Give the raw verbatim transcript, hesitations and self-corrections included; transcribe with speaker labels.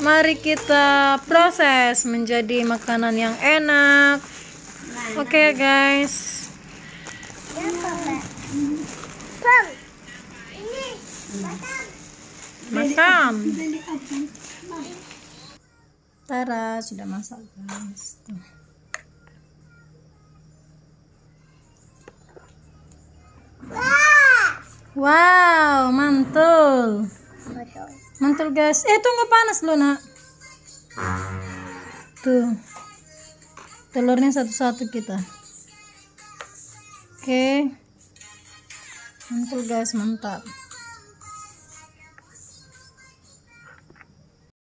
Speaker 1: Mari kita proses menjadi makanan yang enak. Oke, okay, guys. Makan. Tara sudah masak, guys. Tuh. Wow, mantul. Mantul, guys. Eh, tunggu, panas loh, nak. Tuh. Telurnya satu-satu kita. Oke. Mantul, guys, mantap.